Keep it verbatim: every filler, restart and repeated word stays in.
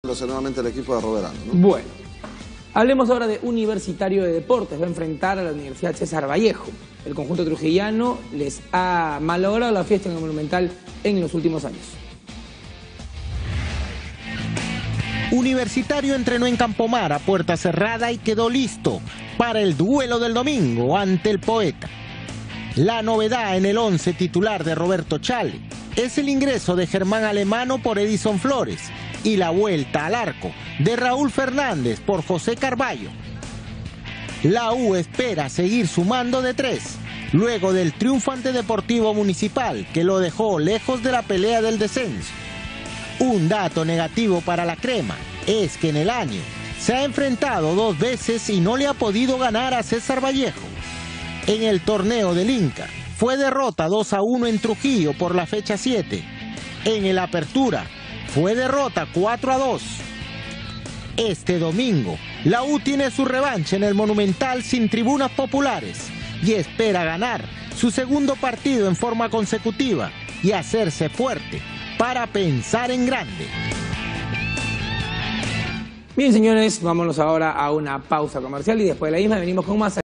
nuevamente el equipo de Roberano, ¿no? Bueno, hablemos ahora de Universitario de Deportes. Va a enfrentar a la Universidad César Vallejo. El conjunto trujillano les ha malogrado la fiesta en el Monumental en los últimos años. Universitario entrenó en Campomar a puerta cerrada y quedó listo para el duelo del domingo ante el Poeta. La novedad en el once titular de Roberto Chale es el ingreso de Germán Alemano por Edison Flores y la vuelta al arco de Raúl Fernández por José Carballo. La U espera seguir sumando de tres, luego del triunfo ante Deportivo Municipal, que lo dejó lejos de la pelea del descenso. Un dato negativo para la crema es que en el año se ha enfrentado dos veces y no le ha podido ganar a César Vallejo. En el torneo del Inca fue derrota dos a uno en Trujillo por la fecha siete. En el Apertura fue derrota cuatro a dos. Este domingo, la U tiene su revancha en el Monumental sin tribunas populares y espera ganar su segundo partido en forma consecutiva y hacerse fuerte para pensar en grande. Bien, señores, vámonos ahora a una pausa comercial y después de la misma venimos con más.